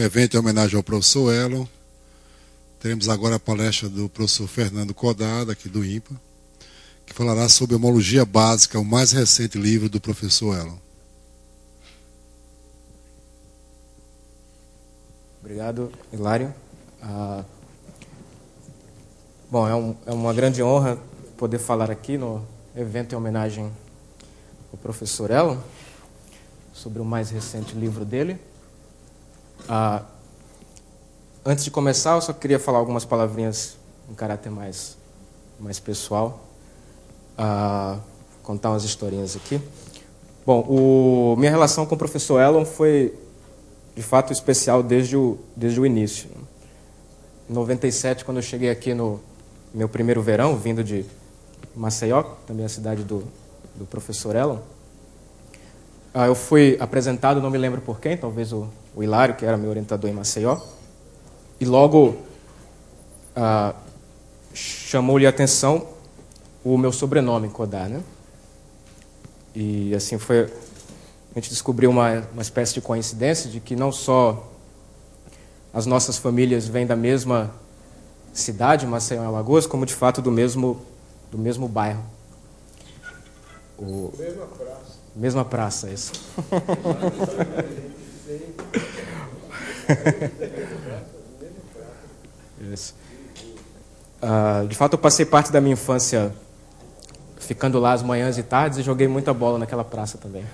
evento em homenagem ao professor Elon. Teremos agora a palestra do professor Fernando Codada, aqui do IMPA, que falará sobre Homologia Básica, o mais recente livro do professor Elon. Obrigado, Hilário. Bom, é uma grande honra poder falar aqui no evento em homenagem ao professor Elon, sobre o mais recente livro dele. Antes de começar, eu só queria falar algumas palavrinhas em caráter mais pessoal, contar umas historinhas aqui. Bom, minha relação com o professor Elon foi, de fato, especial desde o início. Em 97, quando eu cheguei aqui no meu primeiro verão, vindo de Maceió, também a cidade do professor Elon, eu fui apresentado, não me lembro por quem, talvez o Hilário, que era meu orientador em Maceió, e logo chamou-lhe a atenção o meu sobrenome, Codá, né? E assim foi, a gente descobriu uma espécie de coincidência de que não só as nossas famílias vêm da mesma cidade, Maceió e Alagoas, como de fato do mesmo bairro. Mesma praça. Mesma praça, isso. Isso. De fato, eu passei parte da minha infância ficando lá as manhãs e tardes e joguei muita bola naquela praça também.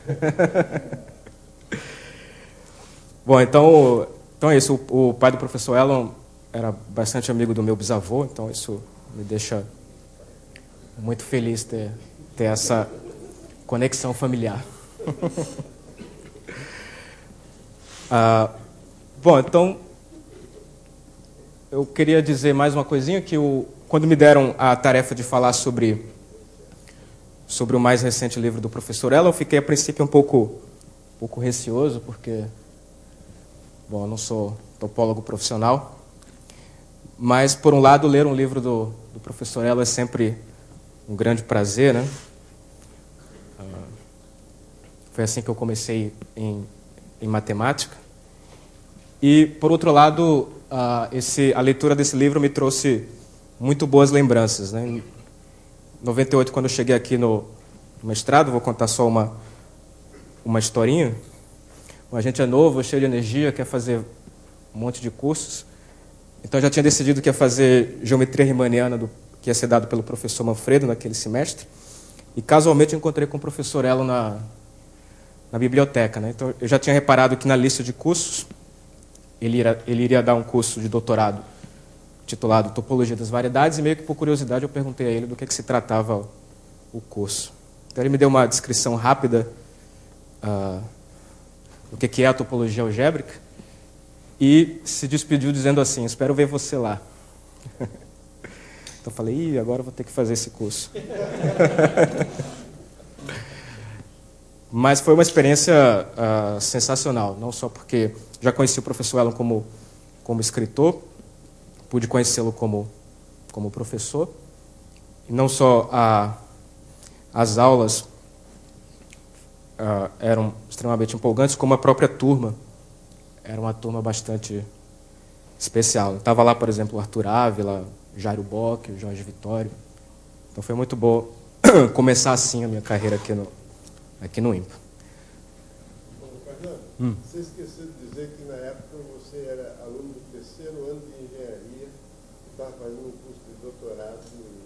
Bom, então é isso. O pai do professor Elon era bastante amigo do meu bisavô, então isso me deixa muito feliz ter essa conexão familiar. Bom, então eu queria dizer mais uma coisinha, que quando me deram a tarefa de falar sobre o mais recente livro do professor Elon, eu fiquei a princípio um pouco receoso, porque, bom, eu não sou topólogo profissional, mas, por um lado, ler um livro do professor Elon é sempre um grande prazer, né? Foi assim que eu comecei em matemática. E, por outro lado, a leitura desse livro me trouxe muito boas lembranças, né? Em 98, quando eu cheguei aqui no mestrado, vou contar só uma historinha. A gente é novo, cheio de energia, quer fazer um monte de cursos. Então, eu já tinha decidido que ia fazer geometria riemanniana, que ia ser dado pelo professor Manfredo naquele semestre. E, casualmente, eu encontrei com o professor Elon na biblioteca, né? Então, eu já tinha reparado que na lista de cursos ele iria dar um curso de doutorado titulado Topologia das Variedades, e meio que por curiosidade eu perguntei a ele do que se tratava o curso. Então ele me deu uma descrição rápida do que é a topologia algébrica e se despediu dizendo assim: espero ver você lá. Então eu falei, agora eu vou ter que fazer esse curso. Mas foi uma experiência sensacional, não só porque já conheci o professor Elon como escritor, pude conhecê-lo como professor, e não só as aulas eram extremamente empolgantes, como a própria turma era uma turma bastante especial. Estava lá, por exemplo, o Arthur Ávila, Jairo Bock, o Jorge Vitório. Então foi muito bom começar assim a minha carreira aqui no IMPA. Fernando, você esqueceu de dizer que na época você era aluno do terceiro ano de engenharia e estava fazendo um curso de doutorado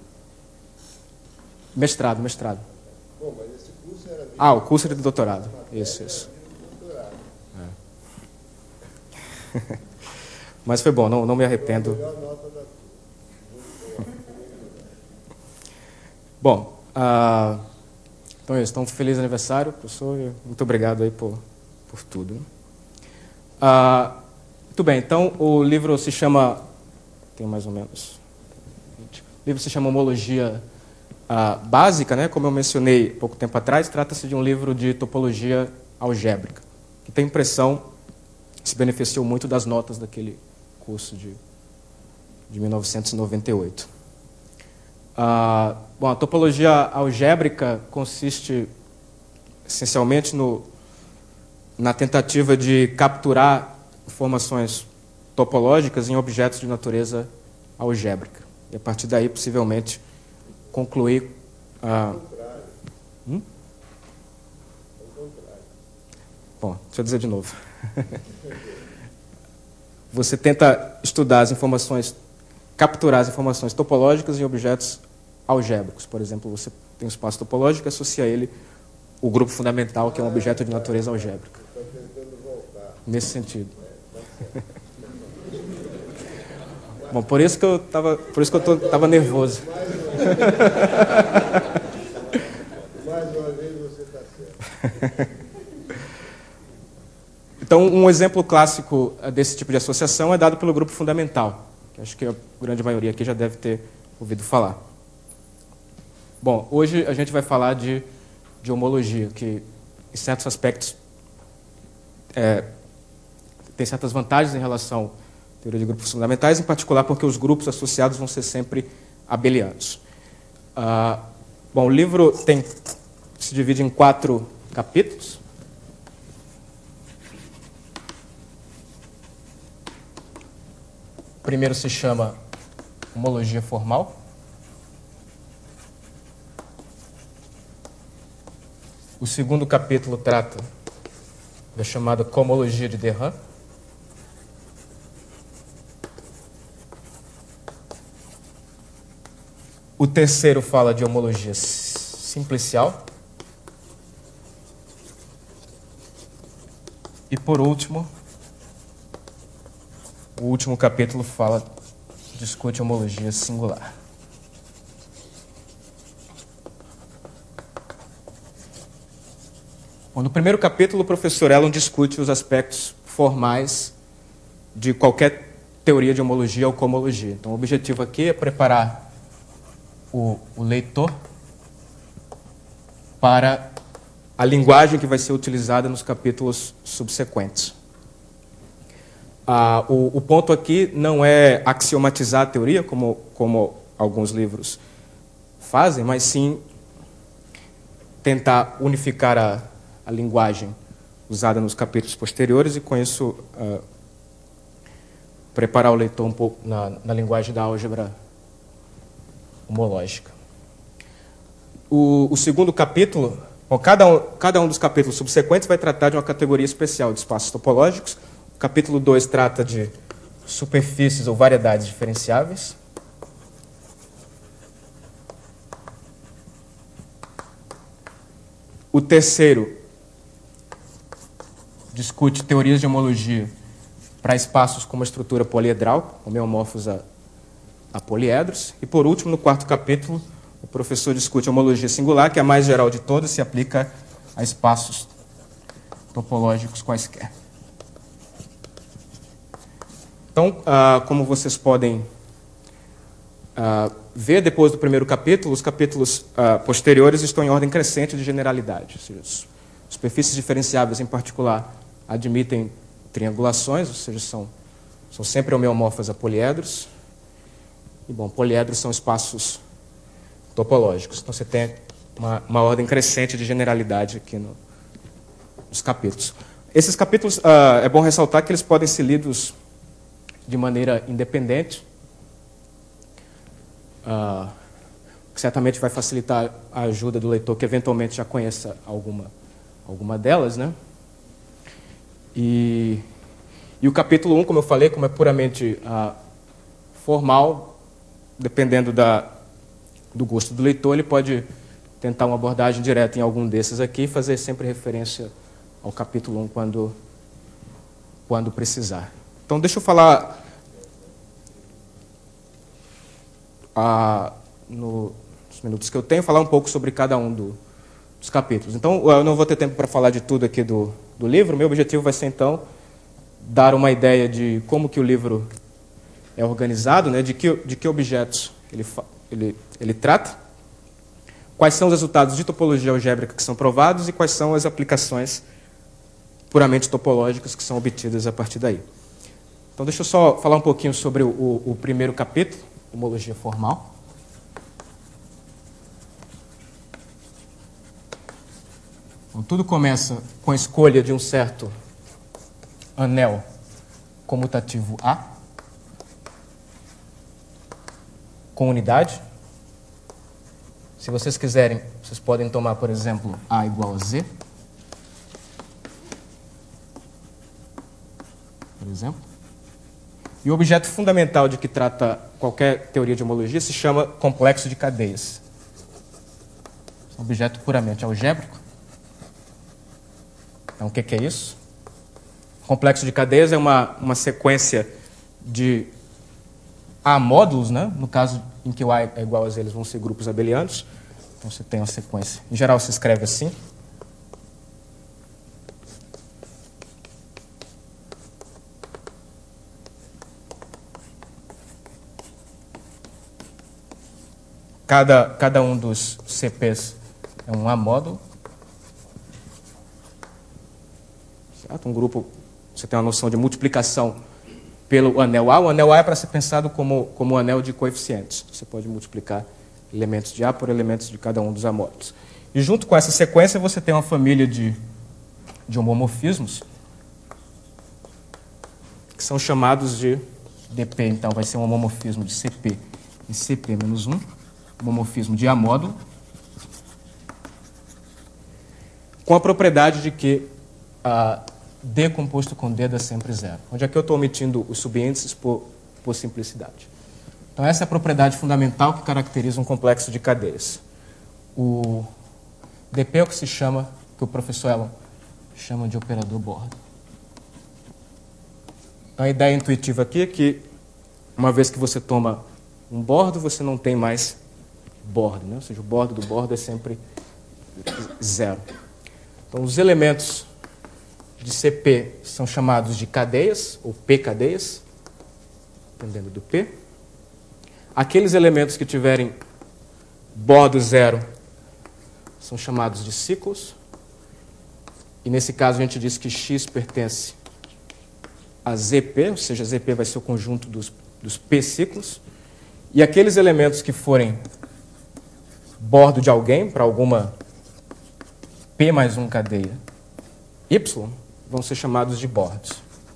Mestrado. Bom, mas esse curso era... o curso de doutorado. Isso. Doutorado. Mas foi bom, não me arrependo. Foi a melhor nota da turma. Bom, então é isso. Então, feliz aniversário, professor. E muito obrigado aí por tudo. Muito bem, então o livro se chama... Tem mais ou menos... O livro se chama Homologia Básica, né? Como eu mencionei pouco tempo atrás, trata-se de um livro de topologia algébrica, que tem impressão se beneficiou muito das notas daquele curso de 1998. Bom, a topologia algébrica consiste essencialmente na tentativa de capturar informações topológicas em objetos de natureza algébrica. E a partir daí, possivelmente, concluir... Bom, deixa eu dizer de novo. Você tenta estudar as informações, capturar as informações topológicas em objetos algébricos. Por exemplo, você tem um espaço topológico e associa a ele o grupo fundamental, que é um objeto de natureza algébrica. Nesse sentido. Bom, por isso que eu estava nervoso. Mais uma vez você está certo. Então, um exemplo clássico desse tipo de associação é dado pelo grupo fundamental, que acho que a grande maioria aqui já deve ter ouvido falar. Bom, hoje a gente vai falar de homologia, que em certos aspectos tem certas vantagens em relação à teoria de grupos fundamentais, em particular porque os grupos associados vão ser sempre abelianos. Bom, o livro se divide em 4 capítulos. O primeiro se chama homologia formal. O segundo capítulo trata da chamada cohomologia de de Rham. O terceiro fala de homologia simplicial. E, por último, o último capítulo discute homologia singular. Bom, no primeiro capítulo, o professor Ellon discute os aspectos formais de qualquer teoria de homologia ou cohomologia. Então, o objetivo aqui é preparar o leitor para a linguagem que vai ser utilizada nos capítulos subsequentes. O ponto aqui não é axiomatizar a teoria, como alguns livros fazem, mas sim tentar unificar a linguagem usada nos capítulos posteriores e, com isso, preparar o leitor um pouco na linguagem da álgebra homológica. O segundo capítulo, bom, cada um dos capítulos subsequentes vai tratar de uma categoria especial de espaços topológicos. O capítulo 2 trata de superfícies ou variedades diferenciáveis. O terceiro discute teorias de homologia para espaços com uma estrutura poliedral, homeomorfos a poliedros. E, por último, no quarto capítulo, o professor discute a homologia singular, que é a mais geral de todas, se aplica a espaços topológicos quaisquer. Então, como vocês podem ver depois do primeiro capítulo, os capítulos posteriores estão em ordem crescente de generalidade. Ou seja, superfícies diferenciáveis, em particular, admitem triangulações, ou seja, são sempre homeomorfas a poliedros. E, bom, poliedros são espaços topológicos. Então, você tem uma ordem crescente de generalidade aqui nos capítulos. Esses capítulos, é bom ressaltar que eles podem ser lidos de maneira independente, que certamente vai facilitar a ajuda do leitor que eventualmente já conheça alguma delas, né? E o capítulo 1, como eu falei, como é puramente formal, dependendo do gosto do leitor, ele pode tentar uma abordagem direta em algum desses aqui e fazer sempre referência ao capítulo 1 quando precisar. Então, deixa eu falar nos minutos que eu tenho, falar um pouco sobre cada um dos capítulos. Então, eu não vou ter tempo para falar de tudo aqui do livro. Meu objetivo vai ser, então, dar uma ideia de como que o livro é organizado, né, de que objetos ele trata, quais são os resultados de topologia algébrica que são provados e quais são as aplicações puramente topológicas que são obtidas a partir daí. Então, deixa eu só falar um pouquinho sobre o primeiro capítulo, homologia formal. Então, tudo começa com a escolha de um certo anel comutativo A com unidade. Se vocês quiserem, vocês podem tomar, por exemplo, A igual a Z. Por exemplo. E o objeto fundamental de que trata qualquer teoria de homologia se chama complexo de cadeias. É um objeto puramente algébrico. Então, o que é isso? Complexo de cadeias é uma sequência de A módulos, né? No caso em que o A é igual a Z, eles vão ser grupos abelianos. Então, você tem uma sequência. Em geral, se escreve assim. Cada um dos CPs é um A módulo. Certo? Um grupo, você tem uma noção de multiplicação pelo anel A. O anel A é para ser pensado como um anel de coeficientes. Você pode multiplicar elementos de A por elementos de cada um dos A módulos. E junto com essa sequência, você tem uma família de homomorfismos que são chamados de DP. Então, vai ser um homomorfismo de CP e CP menos 1. Homomorfismo de A módulo, com a propriedade de que D composto com D dá sempre zero. Onde aqui eu estou omitindo os subíndices por simplicidade. Então, essa é a propriedade fundamental que caracteriza um complexo de cadeias. O DP é o que se chama, que o professor Elon chama de operador borda. A ideia intuitiva aqui é que, uma vez que você toma um bordo, você não tem mais bordo, né? Ou seja, o bordo do bordo é sempre zero. Então, os elementos de CP são chamados de cadeias, ou P-cadeias, dependendo do P. Aqueles elementos que tiverem bordo zero são chamados de ciclos. E, nesse caso, a gente diz que X pertence a ZP, ou seja, ZP vai ser o conjunto dos P-ciclos. E aqueles elementos que forem bordo de alguém, para alguma P mais 1 cadeia Y, vão ser chamados de bordos.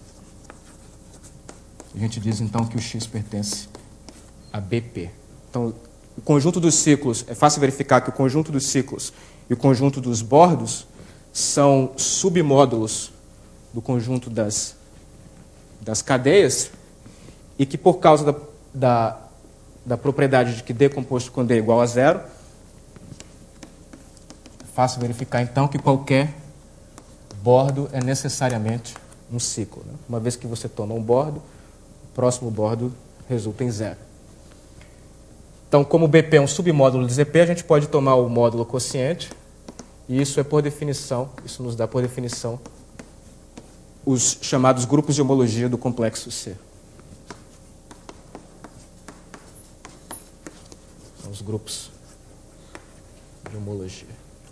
A gente diz, então, que o X pertence a BP. Então, o conjunto dos ciclos, é fácil verificar que o conjunto dos ciclos e o conjunto dos bordos são submódulos do conjunto das cadeias e que, por causa da propriedade de que D composto com D é igual a zero, é fácil verificar, então, que qualquer bordo é necessariamente um ciclo, né? Uma vez que você toma um bordo, o próximo bordo resulta em zero. Então, como BP é um submódulo de ZP, a gente pode tomar o módulo quociente, e isso é por definição, isso nos dá por definição os chamados grupos de homologia do complexo C. São os grupos de homologia.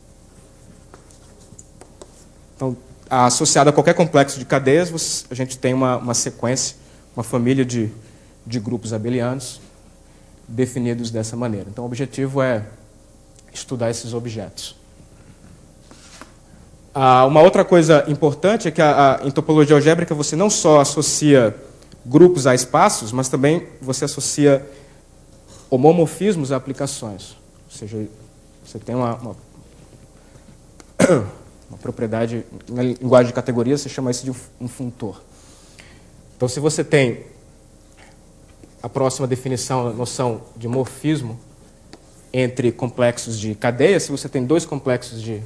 Então, associado a qualquer complexo de cadeias, a gente tem uma sequência, uma família de grupos abelianos definidos dessa maneira. Então, o objetivo é estudar esses objetos. Uma outra coisa importante é que em topologia algébrica você não só associa grupos a espaços, mas também você associa homomorfismos a aplicações. Ou seja, você tem uma propriedade, na linguagem de categoria, você chama isso de um funtor. Então, se você tem a próxima definição, a noção de morfismo entre complexos de cadeias, se você tem dois complexos de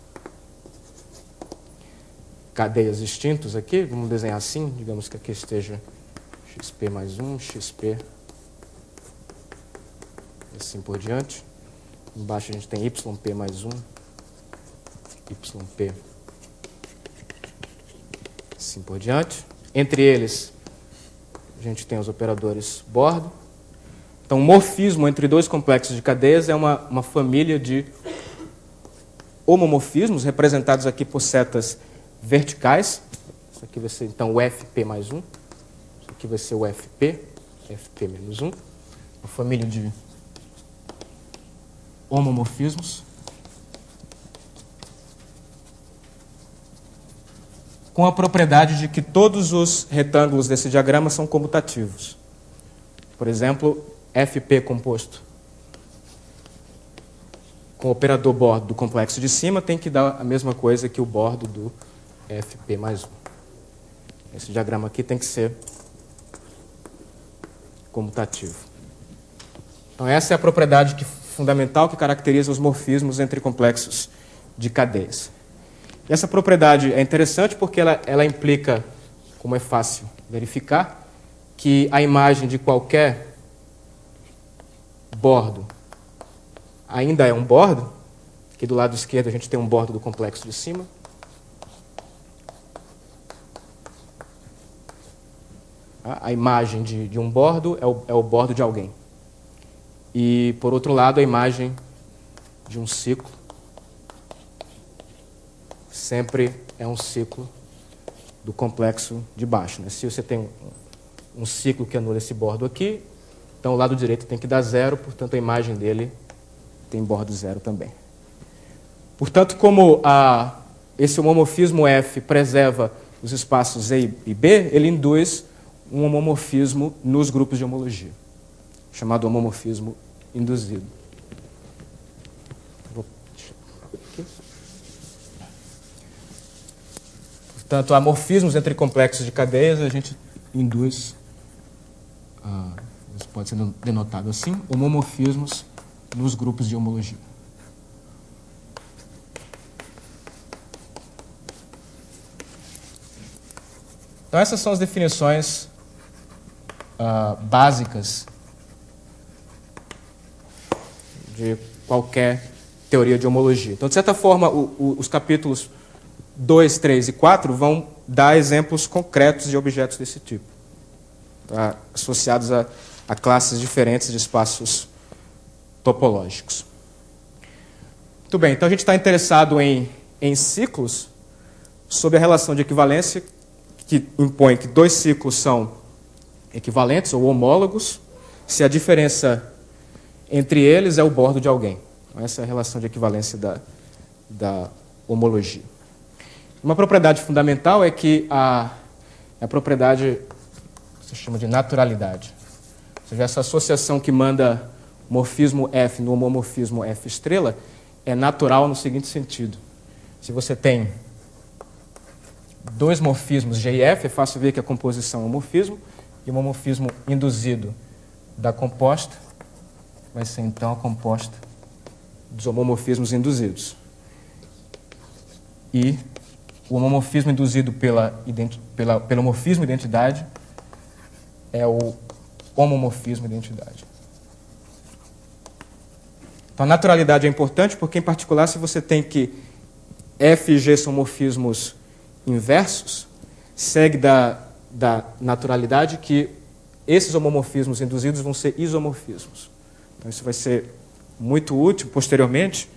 cadeias distintos aqui, vamos desenhar assim, digamos que aqui esteja XP mais 1, XP, assim por diante. Embaixo a gente tem YP mais 1, YP, assim por diante. Entre eles, a gente tem os operadores bordo. Então, o morfismo entre dois complexos de cadeias é uma família de homomorfismos, representados aqui por setas verticais. Isso aqui vai ser, então, o FP mais 1. Isso aqui vai ser o FP, FP menos 1. Uma família de homomorfismos com a propriedade de que todos os retângulos desse diagrama são comutativos. Por exemplo, FP composto com o operador bordo do complexo de cima tem que dar a mesma coisa que o bordo do FP mais 1. Esse diagrama aqui tem que ser comutativo. Então, essa é a propriedade fundamental que caracteriza os morfismos entre complexos de cadeias. E essa propriedade é interessante porque ela implica, como é fácil verificar, que a imagem de qualquer bordo ainda é um bordo. Aqui do lado esquerdo a gente tem um bordo do complexo de cima. A imagem de um bordo é o bordo de alguém. E, por outro lado, a imagem de um ciclo sempre é um ciclo do complexo de baixo, né? Se você tem um ciclo que anula esse bordo aqui, então o lado direito tem que dar 0, portanto a imagem dele tem bordo 0 também. Portanto, como esse homomorfismo F preserva os espaços E e B, ele induz um homomorfismo nos grupos de homologia, chamado homomorfismo induzido. Portanto, há morfismos entre complexos de cadeias, a gente induz, isso pode ser denotado assim, homomorfismos nos grupos de homologia. Então, essas são as definições básicas de qualquer teoria de homologia. Então, de certa forma, os capítulos 2, 3 e 4 vão dar exemplos concretos de objetos desse tipo, associados a classes diferentes de espaços topológicos. Muito bem, então a gente está interessado em ciclos sob a relação de equivalência que impõe que dois ciclos são equivalentes ou homólogos se a diferença entre eles é o bordo de alguém. Então, essa é a relação de equivalência da homologia. Uma propriedade fundamental é que a propriedade se chama de naturalidade. Ou seja, essa associação que manda morfismo F no homomorfismo F estrela é natural no seguinte sentido. Se você tem dois morfismos G e F, é fácil ver que a composição é um morfismo, e o homomorfismo induzido da composta vai ser, então, a composta dos homomorfismos induzidos. E o homomorfismo induzido pelo morfismo identidade é o homomorfismo identidade. Então, a naturalidade é importante porque, em particular, se você tem que F e G são morfismos inversos, segue da naturalidade que esses homomorfismos induzidos vão ser isomorfismos. Então, isso vai ser muito útil, posteriormente,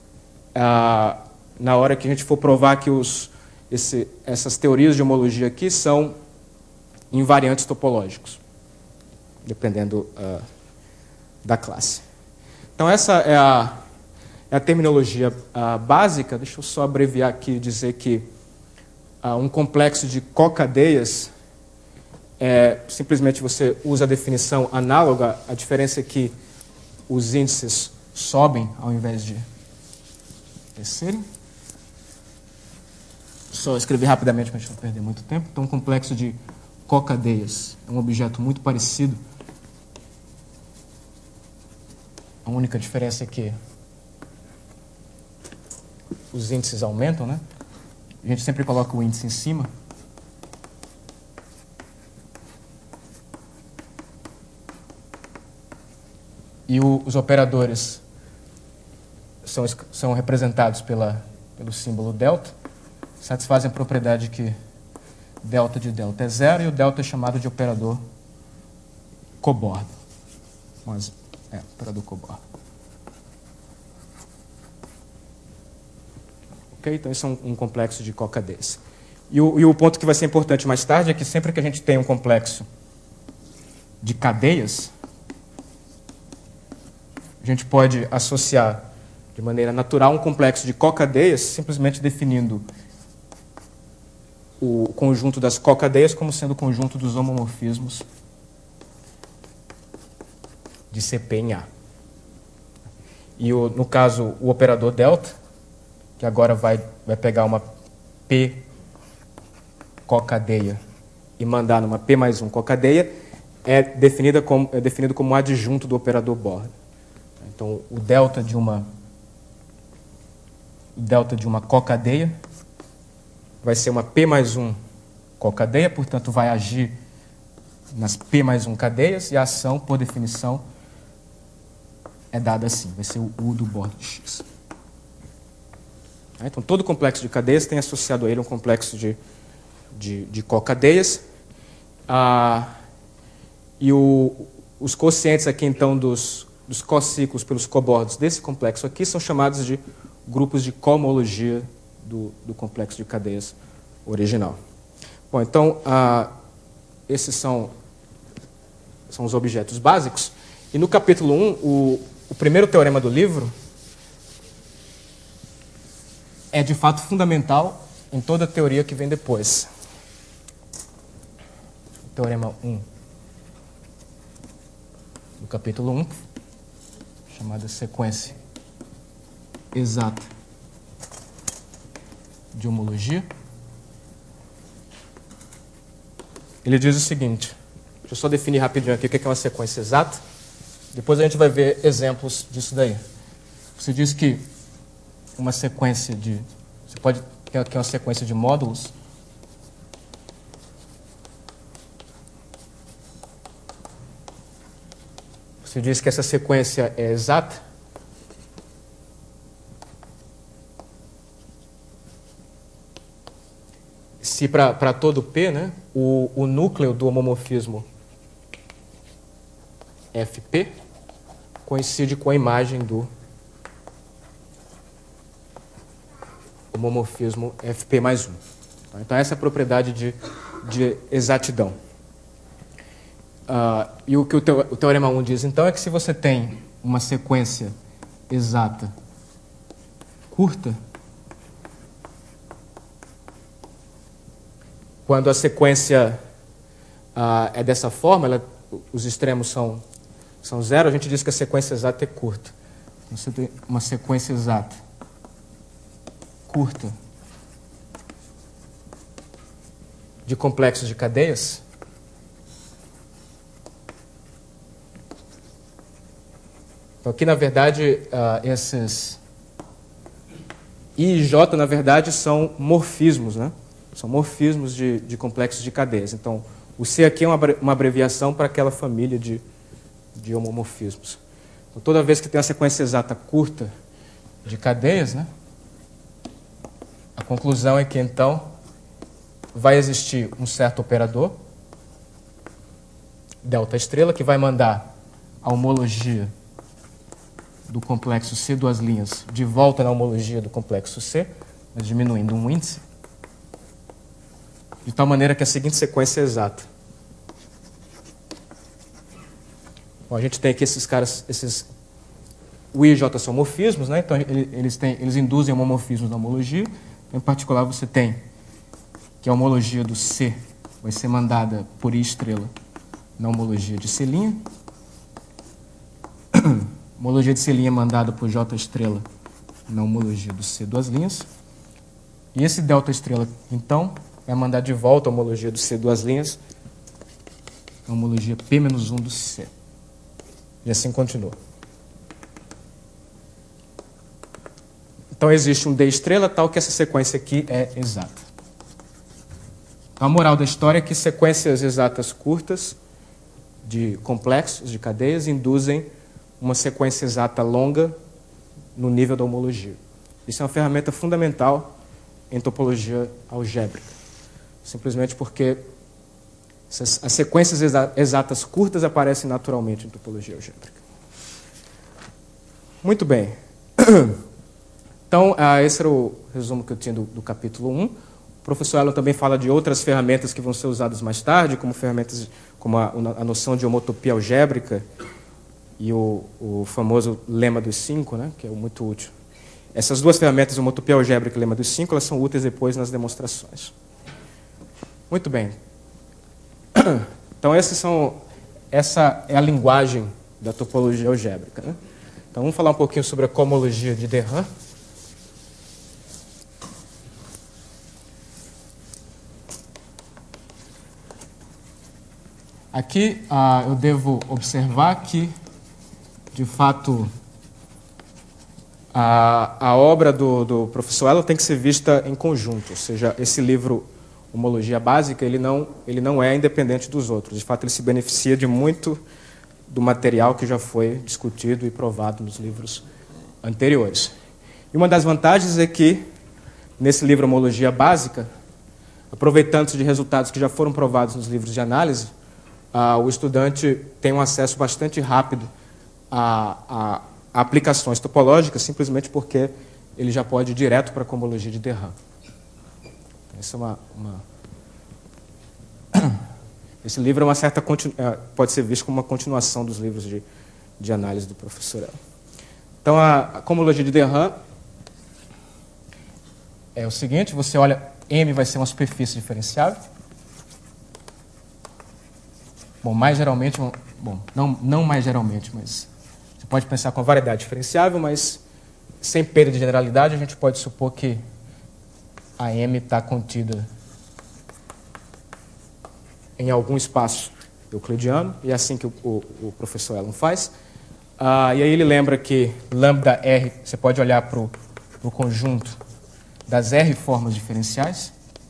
na hora que a gente for provar que essas teorias de homologia aqui são invariantes topológicos, dependendo da classe. Então, essa é a terminologia básica. Deixa eu só abreviar aqui e dizer que um complexo de cocadeias simplesmente você usa a definição análoga, a diferença é que os índices sobem ao invés de descerem. Só escrever rapidamente para a gente não perder muito tempo. Então, um complexo de cocadeias é um objeto muito parecido. A única diferença é que os índices aumentam, né? A gente sempre coloca o índice em cima. E os operadores são representados pelo símbolo delta, satisfazem a propriedade que delta de delta é 0 e o delta é chamado de operador cobordo. Mas operador cobordo. Ok? Então, isso é um complexo de cocadeias. E o ponto que vai ser importante mais tarde é que sempre que a gente tem um complexo de cadeias, a gente pode associar de maneira natural um complexo de cocadeias simplesmente definindo o conjunto das cocadeias como sendo o conjunto dos homomorfismos de CP em A. E, no caso, o operador delta, que agora vai pegar uma P cocadeia e mandar numa P mais 1 cocadeia, é definido como um adjunto do operador Borda. Então, o delta de uma cocadeia vai ser uma P mais 1 cocadeia, portanto, vai agir nas P mais 1 cadeias, e a ação, por definição, é dada assim, vai ser o U do Borda de X. Então, todo complexo de cadeias tem associado a ele um complexo de cocadeias. E os quocientes aqui, então, dos cociclos pelos cobordos desse complexo aqui são chamados de grupos de cohomologia do complexo de cadeias original. Bom, então, esses são os objetos básicos. E no capítulo 1, o primeiro teorema do livro é, de fato, fundamental em toda a teoria que vem depois. Teorema 1 do capítulo 1, chamada sequência exata de homologia. Ele diz o seguinte, deixa eu só definir rapidinho aqui o que é uma sequência exata, depois a gente vai ver exemplos disso daí. Você diz que uma sequência você pode ter aqui uma sequência de módulos. Você diz que essa sequência é exata. Se para todo P, né, o núcleo do homomorfismo FP coincide com a imagem do homomorfismo FP mais 1. Então, essa é a propriedade de exatidão. E o que o teorema 1 diz, então, é que se você tem uma sequência exata curta, quando a sequência é dessa forma, os extremos são zero, a gente diz que a sequência exata é curta. Então, você tem uma sequência exata curta de complexos de cadeias, então, aqui, na verdade, esses I e J, na verdade, são morfismos, né? São morfismos de complexos de cadeias. Então, o C aqui é uma abreviação para aquela família de homomorfismos. Então, toda vez que tem uma sequência exata curta de cadeias, né, a conclusão é que, então, vai existir um certo operador, delta estrela, que vai mandar a homologia do complexo C, duas linhas, de volta na homologia do complexo C, mas diminuindo um índice, de tal maneira que a seguinte sequência é exata. Bom, a gente tem aqui esses caras, o I e J são morfismos, né? Então eles induzem homomorfismos na homologia. Em particular, você tem que a homologia do C vai ser mandada por I estrela na homologia de C'. Homologia de C' mandada por J estrela na homologia do C duas linhas. E esse delta estrela, então, vai mandar de volta a homologia do C duas linhas, a homologia P-1 do C. E assim continua. Então, existe um D estrela tal que essa sequência aqui é exata. A moral da história é que sequências exatas curtas de complexos, de cadeias, induzem uma sequência exata longa no nível da homologia. Isso é uma ferramenta fundamental em topologia algébrica. Simplesmente porque as sequências exatas curtas aparecem naturalmente em topologia algébrica. Muito bem. Então, esse era o resumo que eu tinha do capítulo 1. O professor Elon também fala de outras ferramentas que vão ser usadas mais tarde, como ferramentas como a noção de homotopia algébrica e o famoso lema dos 5, né, que é muito útil. Essas duas ferramentas, homotopia algébrica e lema dos 5, elas são úteis depois nas demonstrações. Muito bem. Então, essa é a linguagem da topologia algébrica, né? Então, vamos falar um pouquinho sobre a cohomologia de de Haas. Aqui eu devo observar que, de fato, a obra do professor Elo tem que ser vista em conjunto, ou seja, esse livro Homologia Básica ele não é independente dos outros. De fato, ele se beneficia de muito do material que já foi discutido e provado nos livros anteriores. E uma das vantagens é que, nesse livro Homologia Básica, aproveitando-se de resultados que já foram provados nos livros de análise, o estudante tem um acesso bastante rápido a aplicações topológicas, simplesmente porque ele já pode ir direto para a cohomologia de de Haas. Essa Esse livro pode ser visto como uma continuação dos livros de análise do professor Elo. Então, a cohomologia de de Haas é o seguinte: você olha, M vai ser uma superfície diferenciável. Bom, mais geralmente, não mais geralmente, mas você pode pensar com a variedade diferenciável, mas sem perda de generalidade, a gente pode supor que a M está contida em algum espaço euclidiano, e é assim que o professor Elo faz. E aí ele lembra que lambda R, você pode olhar para o conjunto das R formas diferenciais,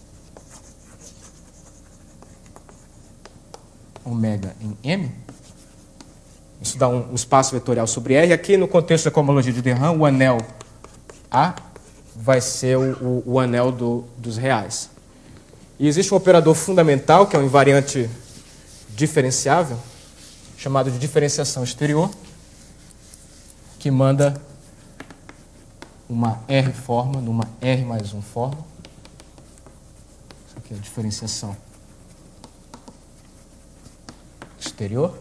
ômega em M. Isso dá um espaço vetorial sobre R. Aqui, no contexto da cohomologia de de Haas, o anel A vai ser o anel dos reais. E existe um operador fundamental, que é um invariante diferenciável, chamado de diferenciação exterior, que manda uma R forma numa R mais 1 forma. Isso aqui é a diferenciação exterior.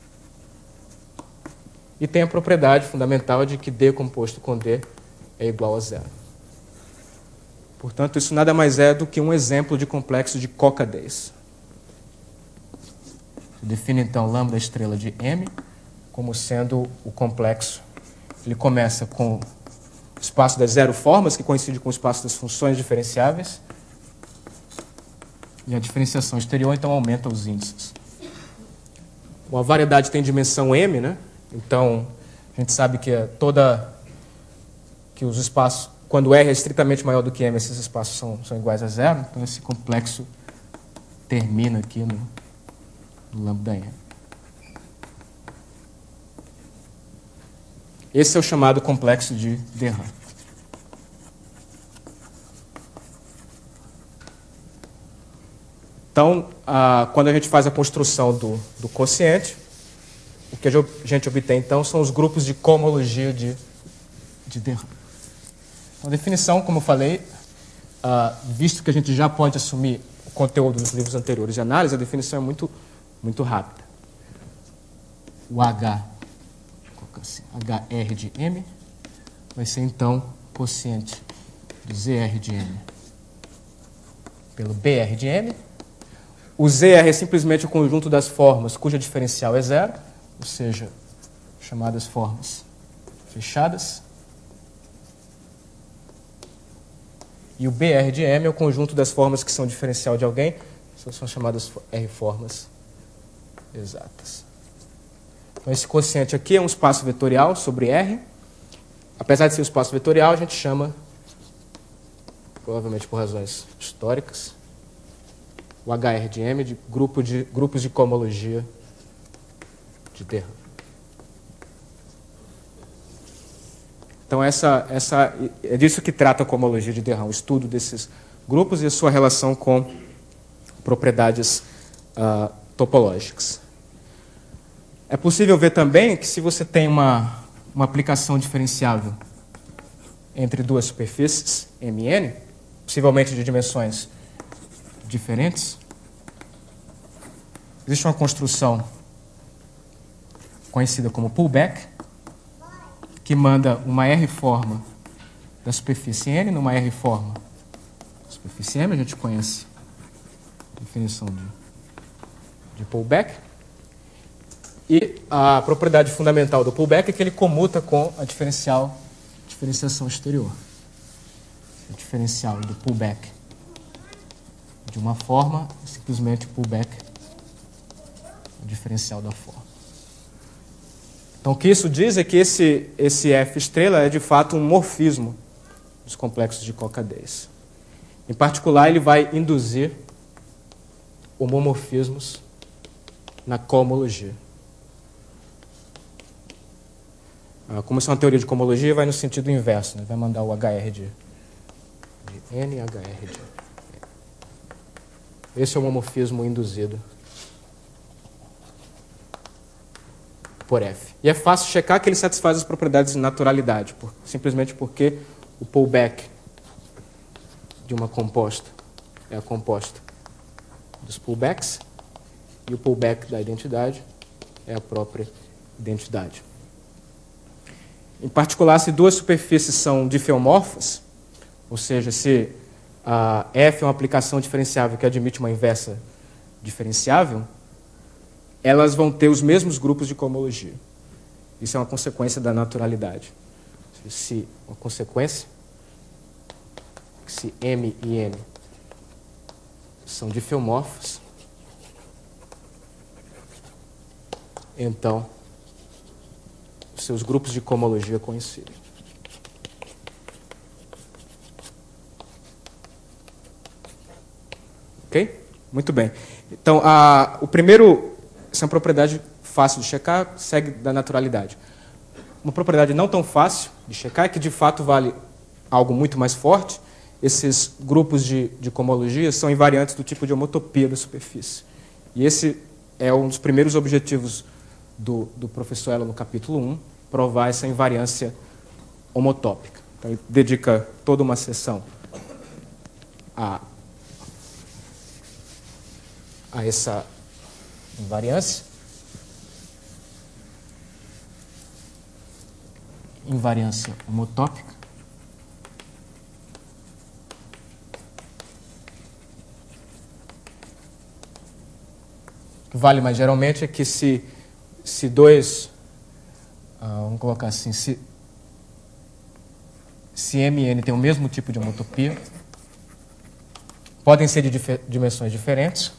E tem a propriedade fundamental de que D composto com D é igual a zero. Portanto, isso nada mais é do que um exemplo de complexo de Coca-Days. Você define, então, lambda estrela de M como sendo o complexo. Ele começa com o espaço das zero formas, que coincide com o espaço das funções diferenciáveis. E a diferenciação exterior, então, aumenta os índices. Bom, a variedade tem dimensão M, né? Então, a gente sabe que que os espaços, quando R é estritamente maior do que M, esses espaços são iguais a zero. Então, esse complexo termina aqui no lambda M. Esse é o chamado complexo de de Haas. Então, quando a gente faz a construção do quociente, o que a gente obtém, então, são os grupos de cohomologia de de Haas. Então, a definição, como eu falei, visto que a gente já pode assumir o conteúdo dos livros anteriores de análise, a definição é muito, muito rápida. O HR de M vai ser, então, quociente do ZR de M pelo BR de M. O ZR é simplesmente o conjunto das formas cuja diferencial é zero, ou seja, chamadas formas fechadas. E o BR de M é o conjunto das formas que são diferencial de alguém, são chamadas R-formas exatas. Então, esse quociente aqui é um espaço vetorial sobre R. Apesar de ser um espaço vetorial, a gente chama, provavelmente por razões históricas, o HR de M de grupos de cohomologia de de Haas. Então, é disso que trata a cohomologia de de Haas, o estudo desses grupos e a sua relação com propriedades topológicas. É possível ver também que, se você tem uma aplicação diferenciável entre duas superfícies, M e N, possivelmente de dimensões diferentes, existe uma construção conhecida como pullback, que manda uma R-forma da superfície N numa R-forma da superfície M. A gente conhece definição de pullback. E a propriedade fundamental do pullback é que ele comuta com a diferenciação exterior. O diferencial do pullback de uma forma é simplesmente pullback, o diferencial da forma. Então, o que isso diz é que esse F estrela é, de fato, um morfismo dos complexos de cocadeias. Em particular, ele vai induzir homomorfismos na cohomologia. Como isso é uma teoria de cohomologia, vai no sentido inverso, né? Vai mandar o HR de N e HR de... Esse é o homomorfismo induzido por F. E é fácil checar que ele satisfaz as propriedades de naturalidade, simplesmente porque o pullback de uma composta é a composta dos pullbacks e o pullback da identidade é a própria identidade. Em particular, se duas superfícies são difeomorfas, ou seja, se a F é uma aplicação diferenciável que admite uma inversa diferenciável, elas vão ter os mesmos grupos de cohomologia. Isso é uma consequência da naturalidade. Se uma consequência, se M e N são difeomorfos, então seus grupos de cohomologia coincidem. Ok? Muito bem. Então, o primeiro, essa é uma propriedade fácil de checar, segue da naturalidade. Uma propriedade não tão fácil de checar, que de fato vale algo muito mais forte. Esses grupos de cohomologia são invariantes do tipo de homotopia da superfície. E esse é um dos primeiros objetivos do professor Elo no capítulo 1, provar essa invariância homotópica. Então, ele dedica toda uma sessão a essa invariância. Invariância homotópica. O que vale mais geralmente é que se dois, vamos colocar assim, se M e N têm o mesmo tipo de homotopia, podem ser de dimensões diferentes.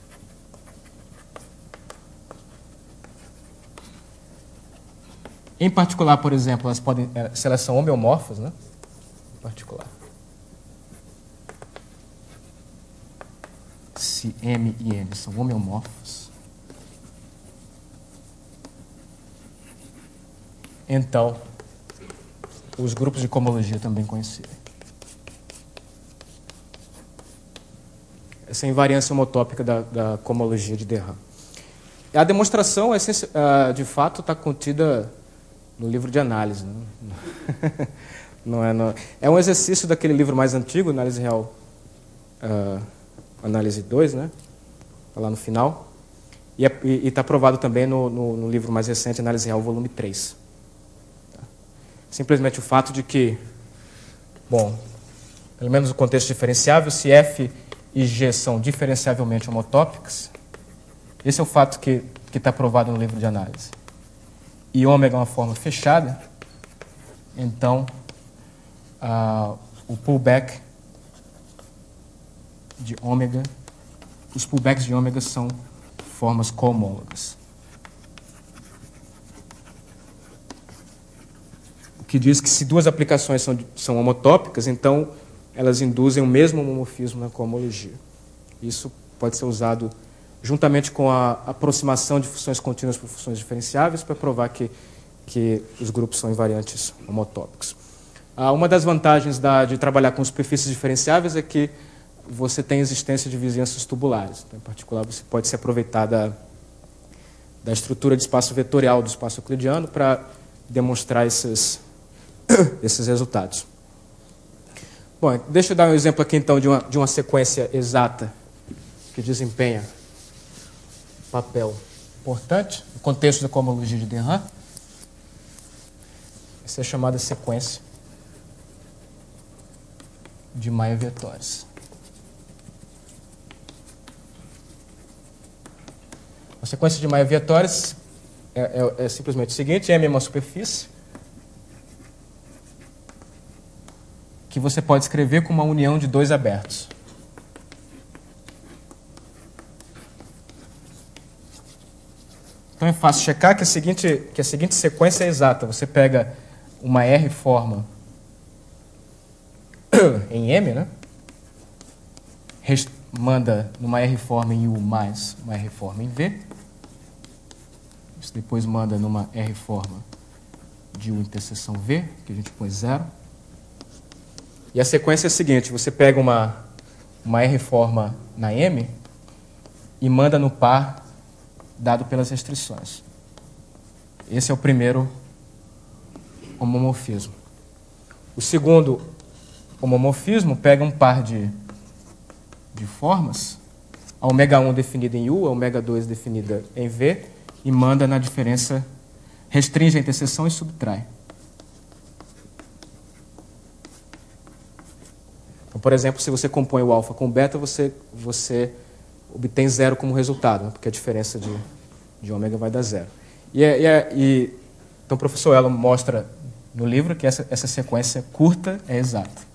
Em particular, por exemplo, elas podem, se elas são homeomorfas, né? Em particular. Se M e N são homeomorfos, então os grupos de cohomologia também coincidem. Essa é a invariância homotópica da cohomologia de de Haas. A demonstração, de fato, está contida no livro de análise. Não é um exercício daquele livro mais antigo, Análise Real, Análise 2, né? Está lá no final. E está provado também no livro mais recente, Análise Real, volume 3. Simplesmente o fato de que, bom, pelo menos no contexto diferenciável, se F e G são diferenciavelmente homotópicas, esse é o fato que está provado no livro de análise. E ômega é uma forma fechada, então o pullback de ômega, os pullbacks de ômega são formas cohomólogas. O que diz que se duas aplicações são homotópicas, então elas induzem o mesmo homomorfismo na cohomologia. Isso pode ser usado juntamente com a aproximação de funções contínuas por funções diferenciáveis para provar que os grupos são invariantes homotópicos. Uma das vantagens de trabalhar com superfícies diferenciáveis é que você tem existência de vizinhanças tubulares. Então, em particular, você pode se aproveitar da estrutura de espaço vetorial do espaço euclidiano para demonstrar esses resultados. Bom, deixa eu dar um exemplo aqui, então, de uma sequência exata que desempenha papel importante no contexto da cohomologia de de Haas. Essa é a chamada sequência de Maia-Vetores. sequência de Maia-Viatórias é simplesmente o seguinte: M é uma superfície que você pode escrever como uma união de dois abertos. Então é fácil checar que a seguinte sequência é exata. Você pega uma R forma em M, né? Manda numa R forma em U mais uma R forma em V. Isso depois manda numa R forma de U interseção V, que a gente põe 0. E a sequência é a seguinte: você pega uma R forma na M e manda no par dado pelas restrições. Esse é o primeiro homomorfismo. O segundo homomorfismo pega um par de formas, a ω1 definida em U, a ω2 definida em V, e manda na diferença, restringe a interseção e subtrai. Então, por exemplo, se você compõe o alfa com o beta, você obtém 0 como resultado, né? Porque a diferença de ômega vai dar 0. Então o professor Elo mostra no livro que essa sequência curta é exata.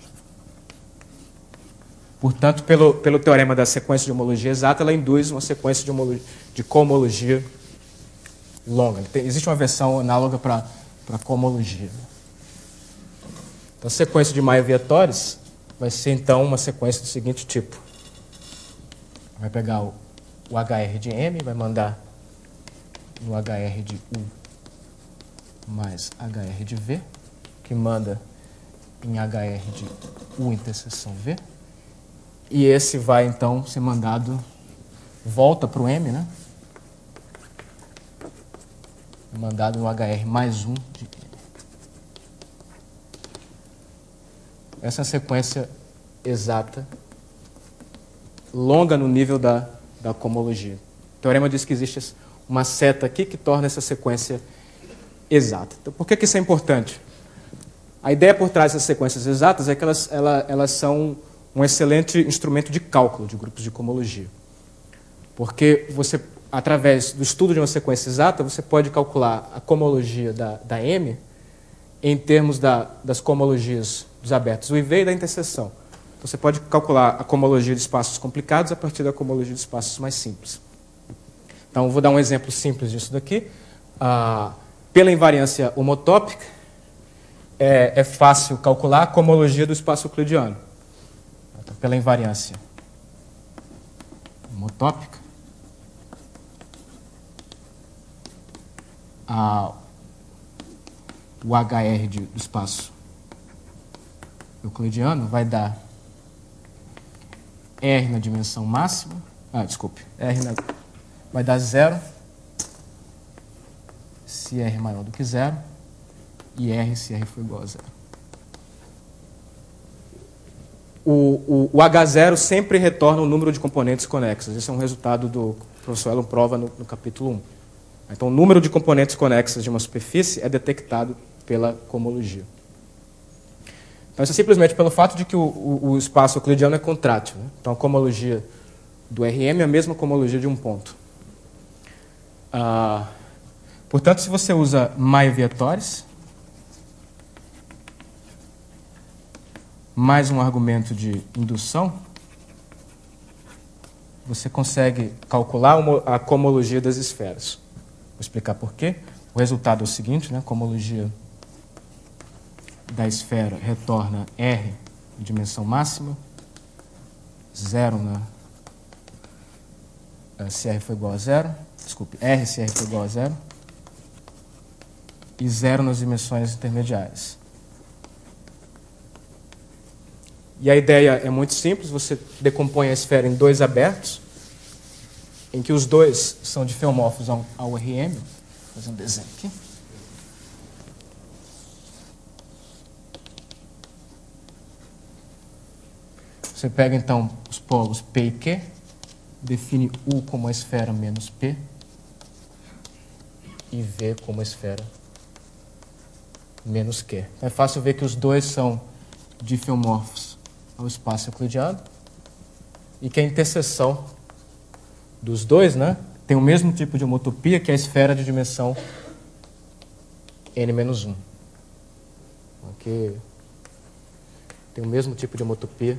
Portanto, pelo teorema da sequência de homologia exata, ela induz uma sequência de cohomologia longa. Existe uma versão análoga para cohomologia. Então, a sequência de Maia-Viatórias vai ser, então, uma sequência do seguinte tipo. Vai pegar o HR de M, vai mandar no HR de U mais HR de V, que manda em HR de U interseção V. E esse vai, então, ser mandado, volta para o M, né? Mandado no HR mais 1 de M. Essa é a sequência exata, longa no nível da cohomologia. O teorema diz que existe uma seta aqui que torna essa sequência exata. Então, por que isso é importante? A ideia por trás dessas sequências exatas é que elas são um excelente instrumento de cálculo de grupos de cohomologia. Porque você, através do estudo de uma sequência exata, você pode calcular a cohomologia da M em termos das cohomologias dos abertos U e V e da interseção. Então, você pode calcular a cohomologia de espaços complicados a partir da cohomologia de espaços mais simples. Então, eu vou dar um exemplo simples disso daqui. Pela invariância homotópica, é fácil calcular a cohomologia do espaço euclidiano. Então, pela invariância homotópica, o HR do espaço euclidiano vai dar R na dimensão máxima, vai dar 0 se R é maior do que 0 e R se R for igual a 0. O H0 sempre retorna o número de componentes conexas. Esse é um resultado do professor Elon prova no capítulo 1. Então, o número de componentes conexas de uma superfície é detectado pela cohomologia. Então, isso é simplesmente pelo fato de que o espaço euclidiano é contrátil, né? Então, a cohomologia do RM é a mesma cohomologia de um ponto. Portanto, se você usa Maia-Viatórias, mais um argumento de indução, você consegue calcular a cohomologia das esferas. Vou explicar por quê. O resultado é o seguinte, né? A cohomologia da esfera retorna R em dimensão máxima, 0 se R for igual a 0, R se R for igual a 0, e 0 nas dimensões intermediárias. E a ideia é muito simples, você decompõe a esfera em dois abertos, em que os dois são difeomorfos ao RM. Vou fazer um desenho aqui. Você pega, então, os polos P e Q, define U como a esfera menos P e V como a esfera menos Q. É fácil ver que os dois são difeomorfos ao espaço euclidiano e que a interseção dos dois, né, tem o mesmo tipo de homotopia que a esfera de dimensão n-1. Aqui tem o mesmo tipo de homotopia.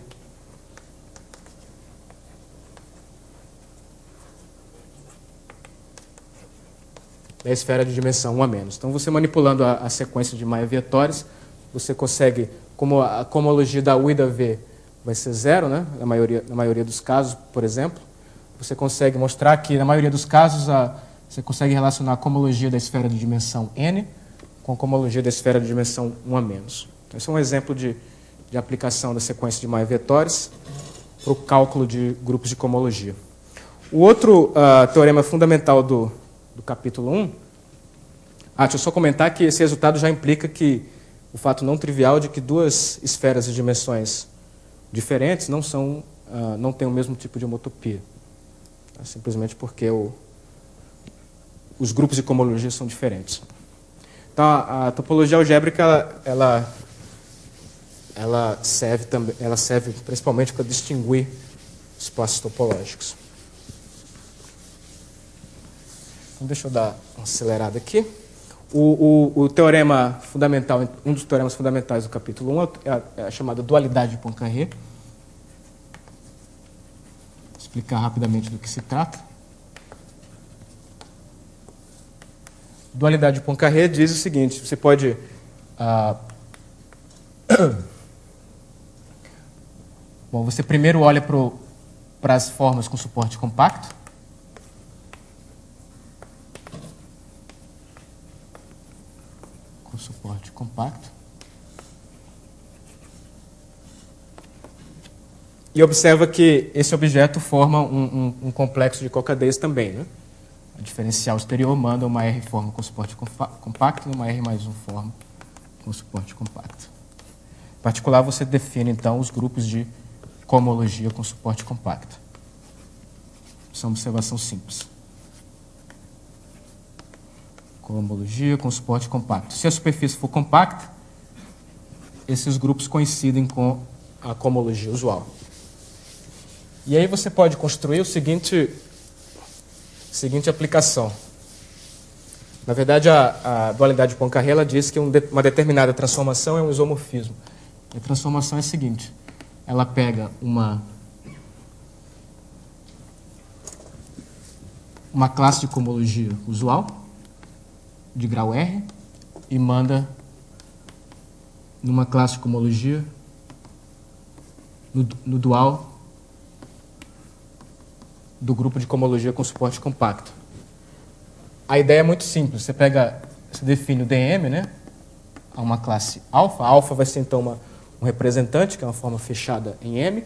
Da esfera de dimensão 1 a menos. Então, você manipulando a sequência de Maia-Vietores, você consegue, como a cohomologia da U e da V vai ser zero, né? na maioria dos casos, por exemplo, você consegue mostrar que, na maioria dos casos, você consegue relacionar a cohomologia da esfera de dimensão n com a cohomologia da esfera de dimensão 1 a menos. Então, esse é um exemplo de aplicação da sequência de Maia-Vietores para o cálculo de grupos de cohomologia. O outro teorema fundamental do capítulo 1, deixa eu só comentar que esse resultado já implica que o fato não trivial de que duas esferas de dimensões diferentes não têm o mesmo tipo de homotopia. Simplesmente porque os grupos de cohomologia são diferentes. Então, a topologia algébrica ela serve principalmente para distinguir espaços topológicos. Então, deixa eu dar uma acelerada aqui. O teorema fundamental, um dos teoremas fundamentais do capítulo 1 é a chamada dualidade de Poincaré. Vou explicar rapidamente do que se trata. Dualidade de Poincaré diz o seguinte: você pode bom, você primeiro olha para as formas com suporte compacto. Com suporte compacto. E observa que esse objeto forma um complexo de Koch-Adès também, né? A diferencial exterior manda uma R forma com suporte compacto e uma R mais 1 forma com suporte compacto. Em particular, você define, então, os grupos de cohomologia com suporte compacto. Isso é uma observação simples. Cohomologia com suporte compacto. Se a superfície for compacta, esses grupos coincidem com a cohomologia usual. E aí você pode construir a seguinte aplicação. Na verdade, a dualidade de Poincaré ela diz que uma determinada transformação é um isomorfismo. E a transformação é a seguinte: ela pega uma classe de cohomologia usual de grau R e manda numa classe de cohomologia no dual do grupo de cohomologia com suporte compacto. A ideia é muito simples. Você define o DM, né, a uma classe alfa. A alfa vai ser então um representante, que é uma forma fechada em M.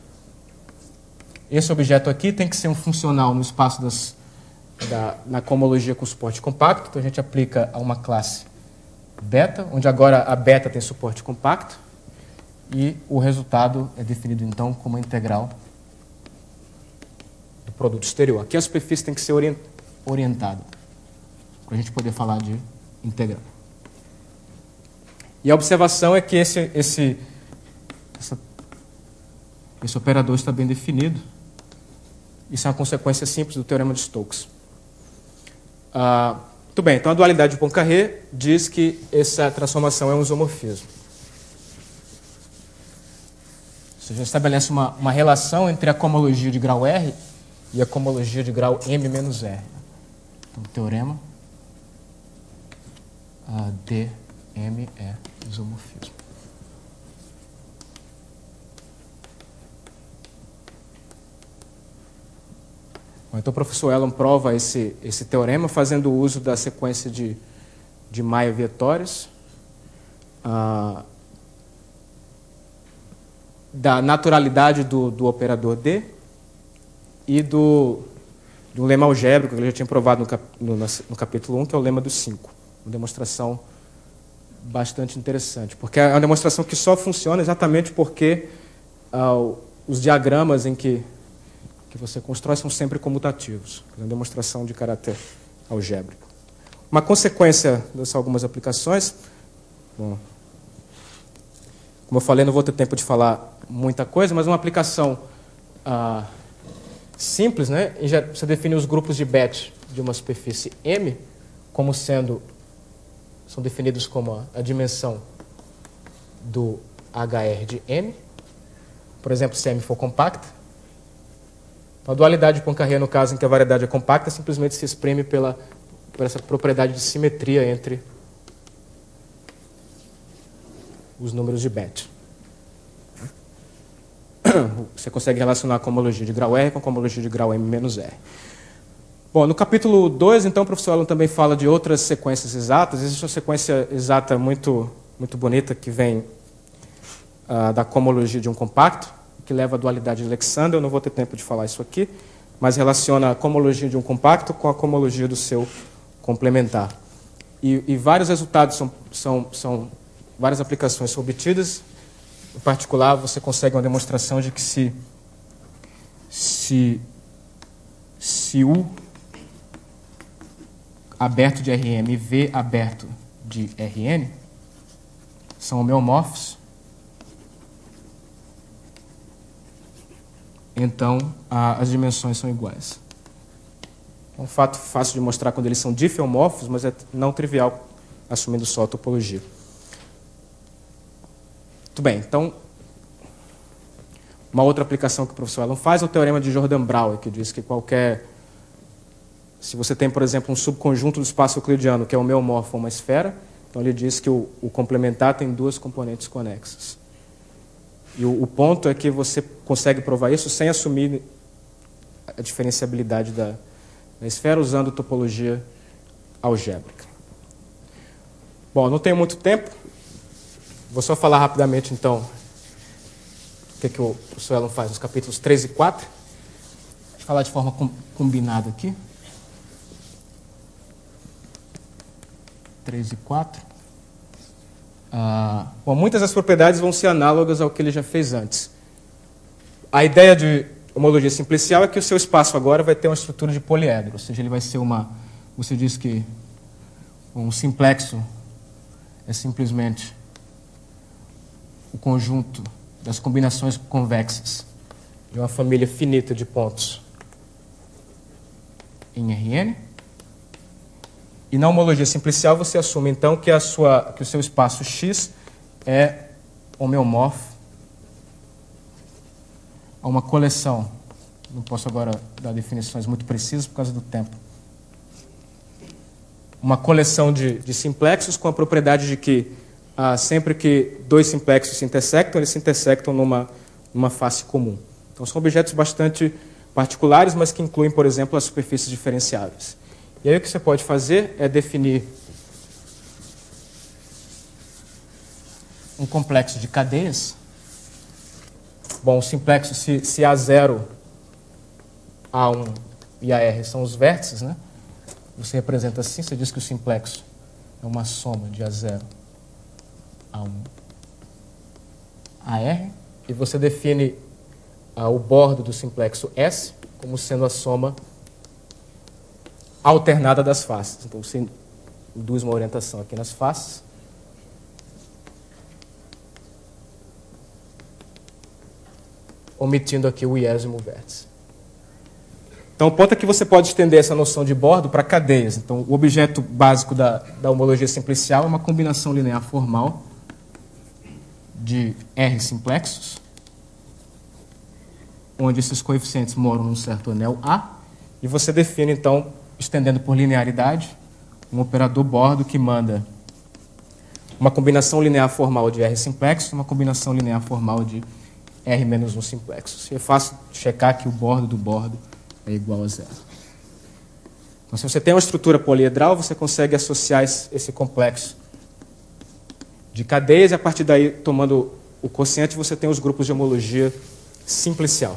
Esse objeto aqui tem que ser um funcional no espaço na cohomologia com suporte compacto. Então a gente aplica a uma classe beta, onde agora a beta tem suporte compacto, e o resultado é definido então como a integral do produto exterior. Aqui a superfície tem que ser orientada, para a gente poder falar de integral. E a observação é que esse operador está bem definido. Isso é uma consequência simples do teorema de Stokes. Muito bem, então a dualidade de Poincaré diz que essa transformação é um isomorfismo. Ou seja, estabelece uma relação entre a cohomologia de grau R e a cohomologia de grau M menos R. Então, o teorema DM é isomorfismo. Então, o professor Elon prova esse teorema fazendo uso da sequência de Maia-Vietores, da naturalidade do operador D e do lema algébrico que ele já tinha provado no capítulo 1, que é o lema dos 5. Uma demonstração bastante interessante, porque é uma demonstração que só funciona exatamente porque os diagramas em que você constrói são sempre comutativos. É uma demonstração de caráter algébrico. Uma consequência dessas algumas aplicações, bom, como eu falei, não vou ter tempo de falar muita coisa, mas uma aplicação simples, né? Você define os grupos de Bet de uma superfície M como são definidos como a dimensão do HR de M. Por exemplo, se M for compacta. A dualidade de Poincare, no caso em que a variedade é compacta, simplesmente se exprime por essa propriedade de simetria entre os números de Bet. Você consegue relacionar a cohomologia de grau R com a cohomologia de grau M menos R. Bom, no capítulo 2, então, o professor Alan também fala de outras sequências exatas. Existe uma sequência exata muito bonita que vem da cohomologia de um compacto, que leva à dualidade de Alexander. Eu não vou ter tempo de falar isso aqui, mas relaciona a cohomologia de um compacto com a cohomologia do seu complementar. E vários resultados várias aplicações são obtidas. Em particular, você consegue uma demonstração de que se U aberto de Rm e V aberto de Rn são homeomorfos, então as dimensões são iguais. É um fato fácil de mostrar quando eles são difeomorfos, mas é não trivial assumindo só a topologia. Muito bem, então, uma outra aplicação que o professor Alan faz é o teorema de Jordan-Brouwer, que diz que se você tem, por exemplo, um subconjunto do espaço euclidiano, que é homeomorfo a uma esfera, então ele diz que o complementar tem duas componentes conexas. E o ponto é que você consegue provar isso sem assumir a diferenciabilidade da esfera, usando topologia algébrica. Bom, não tenho muito tempo. Vou só falar rapidamente, então, o que o professor Alan faz nos capítulos 3 e 4. Vou falar de forma combinada aqui. 3 e 4. Bom, muitas das propriedades vão ser análogas ao que ele já fez antes. A ideia de homologia simplicial é que o seu espaço agora vai ter uma estrutura de poliedro, ou seja, ele vai ser você diz que um simplexo é simplesmente o conjunto das combinações convexas de uma família finita de pontos em Rn. E na homologia simplicial você assume, então, que o seu espaço X é homeomorfo a uma coleção. Não posso agora dar definições muito precisas por causa do tempo. Uma coleção de simplexos com a propriedade de que sempre que dois simplexos se intersectam, eles se intersectam numa face comum. Então, são objetos bastante particulares, mas que incluem, por exemplo, as superfícies diferenciáveis. E aí o que você pode fazer é definir um complexo de cadeias. Bom, o simplexo, se A0, A1 e AR são os vértices, né? Você representa assim, você diz que o simplexo é uma soma de A0, A1, AR, e você define o bordo do simplexo S como sendo a soma alternada das faces. Então, você induz uma orientação aqui nas faces. Omitindo aqui o iésimo vértice. Então, o ponto é que você pode estender essa noção de bordo para cadeias. Então, o objeto básico da homologia simplicial é uma combinação linear formal de R simplexos, onde esses coeficientes moram num certo anel A, e você define, então, estendendo por linearidade, um operador bordo que manda uma combinação linear formal de R simplexos, uma combinação linear formal de R menos 1 simplexos. E é fácil checar que o bordo do bordo é igual a zero. Então, se você tem uma estrutura poliedral, você consegue associar esse complexo de cadeias, e a partir daí, tomando o quociente, você tem os grupos de homologia simplicial.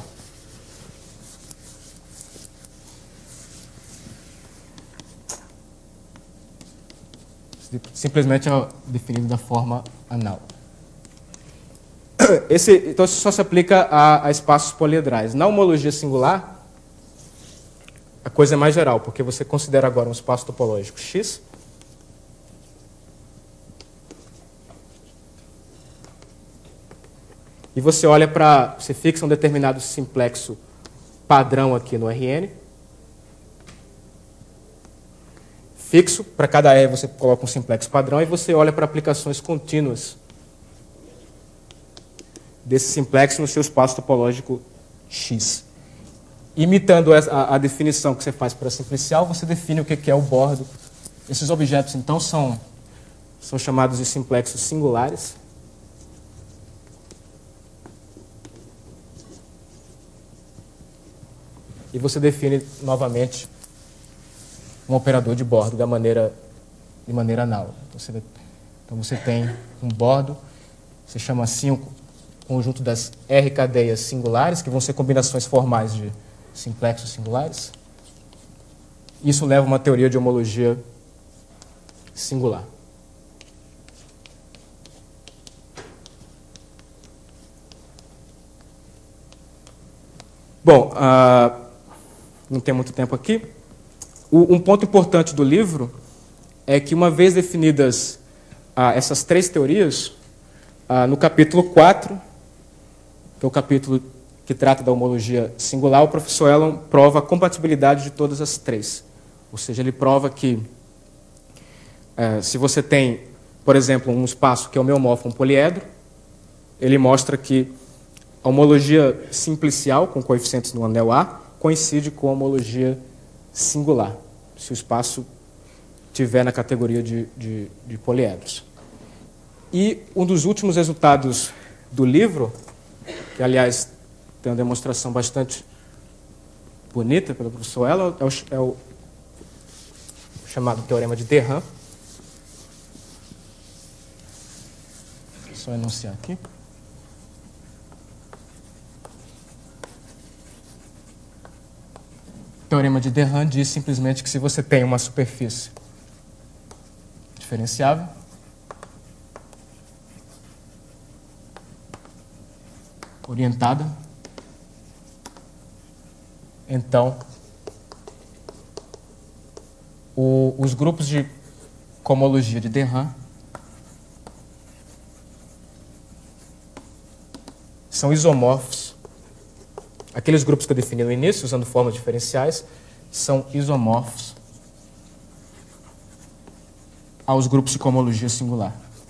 Simplesmente é definido da forma análoga. Então, isso só se aplica a espaços poliedrais. Na homologia singular, a coisa é mais geral, porque você considera agora um espaço topológico X. E você olha você fixa um determinado simplexo padrão aqui no RN. Fixo, para cada R você coloca um simplex padrão e você olha para aplicações contínuas desse simplex no seu espaço topológico X. Imitando a definição que você faz para simplicial, você define o que é o bordo. Esses objetos, então, são chamados de simplexos singulares. E você define, novamente, um operador de bordo de maneira análoga. Então você tem um bordo, você chama assim o conjunto das R cadeias singulares, que vão ser combinações formais de simplexos singulares. Isso leva a uma teoria de homologia singular. Bom, não tem muito tempo aqui. Um ponto importante do livro é que, uma vez definidas essas três teorias, no capítulo 4, que é o capítulo que trata da homologia singular, o professor Elon prova a compatibilidade de todas as três. Ou seja, ele prova que, se você tem, por exemplo, um espaço que é homeomorfo, um poliedro, ele mostra que a homologia simplicial, com coeficientes no anel A, coincide com a homologia singular, se o espaço estiver na categoria de poliedros. E um dos últimos resultados do livro, que, aliás, tem uma demonstração bastante bonita pelo professor Elon, é o chamado Teorema de de Haen. Só enunciar aqui. O Teorema de de Haen diz simplesmente que, se você tem uma superfície diferenciável, orientada, então os grupos de cohomologia de de Haen são isomorfos. Aqueles grupos que eu defini no início, usando formas diferenciais, são isomorfos aos grupos de cohomologia singular.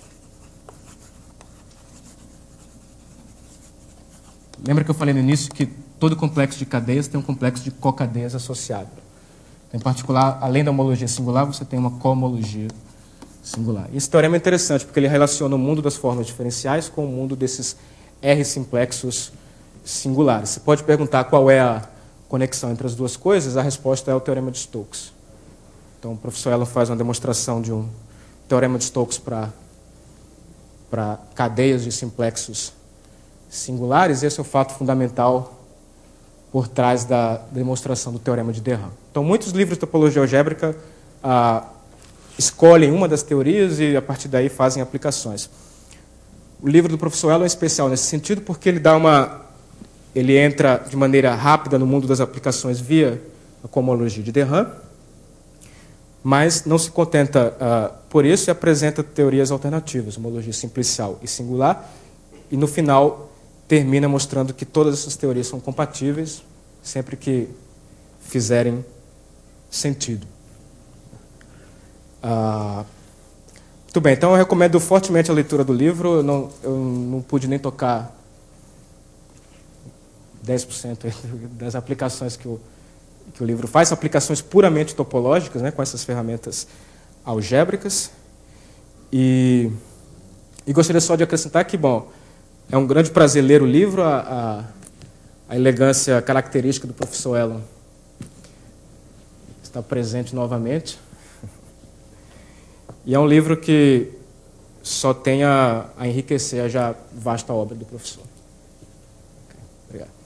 Lembra que eu falei no início que todo complexo de cadeias tem um complexo de cocadeias associado. Em particular, além da homologia singular, você tem uma cohomologia singular. Esse teorema é interessante porque ele relaciona o mundo das formas diferenciais com o mundo desses R simplexos singulares. Você pode perguntar qual é a conexão entre as duas coisas, a resposta é o teorema de Stokes. Então, o professor Elon faz uma demonstração de um teorema de Stokes para cadeias de simplexos singulares. Esse é o fato fundamental por trás da demonstração do teorema de de Haen. Então, muitos livros de topologia algébrica escolhem uma das teorias e, a partir daí, fazem aplicações. O livro do professor Elon é especial nesse sentido porque ele entra de maneira rápida no mundo das aplicações via a cohomologia de de Haen, mas não se contenta por isso e apresenta teorias alternativas, homologia simplicial e singular, e no final termina mostrando que todas essas teorias são compatíveis sempre que fizerem sentido. Muito bem, então eu recomendo fortemente a leitura do livro. Eu não pude nem tocar 10% das aplicações que o livro faz. São aplicações puramente topológicas, né, com essas ferramentas algébricas. E gostaria só de acrescentar que, bom, é um grande prazer ler o livro. A elegância característica do professor Elon está presente novamente. E é um livro que só tem a enriquecer a já vasta obra do professor. Obrigado.